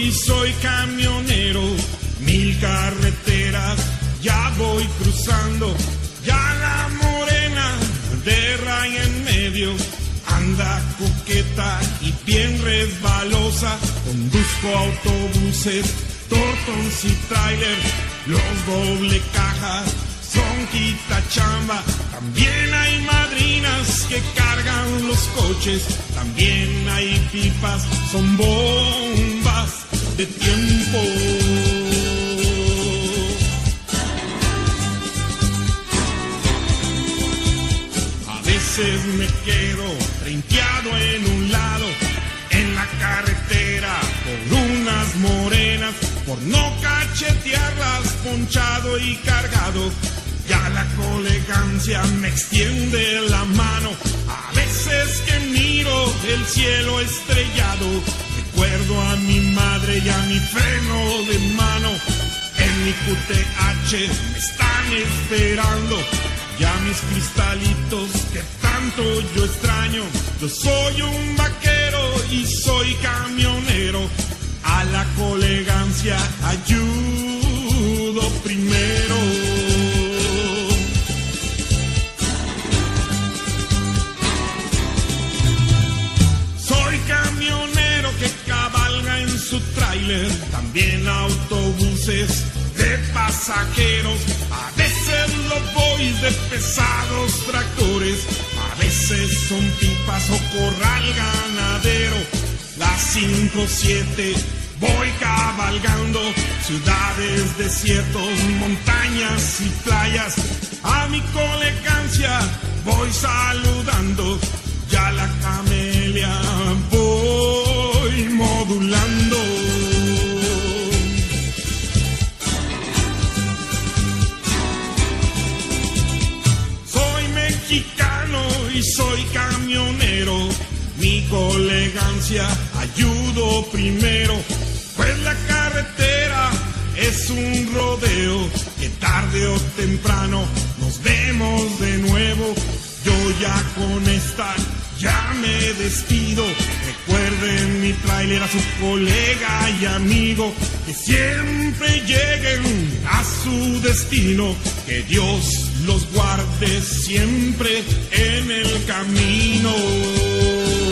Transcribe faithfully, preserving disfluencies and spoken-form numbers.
y soy camionero, mil carreteras ya voy cruzando, ya la morena de raya en medio anda coqueta y bien resbalosa. Conduzco autobuses, tortons y trailer, los doble cajas son quitachamba. También hay madrinas que cargan los coches, también hay pipas, son bombas de tiempo. A veces me quedo trinqueado en un lado, en la carretera, por unas morenas, por no cachetearlas, ponchado y cargado. Ya la colegancia me extiende la mano, a veces que miro el cielo estrellado, recuerdo a mi madre y a mi freno de mano. En mi Q T H me están esperando ya mis cristalitos que tanto yo extraño. Yo soy un vaquero y soy camionero, a la colegancia ayudo primero. Soy camionero que cabalga en su tráiler, también autobuses de pasajeros, a veces los boys de pesados tractores, a veces son pipas o corral ganadero. Las cinco siete voy cabalgando, ciudades, desiertos, montañas y playas, a mi colegancia voy saludando, ya la camelia voy modulando. Soy mexicano y soy camionero, mi colegancia ayudo primero, pues la carretera es un rodeo, que tarde o temprano nos vemos de nuevo. Yo ya con esta ya me despido, recuerden mi tráiler a su colega y amigo, que siempre lleguen a su destino, que Dios los guarde siempre en el camino.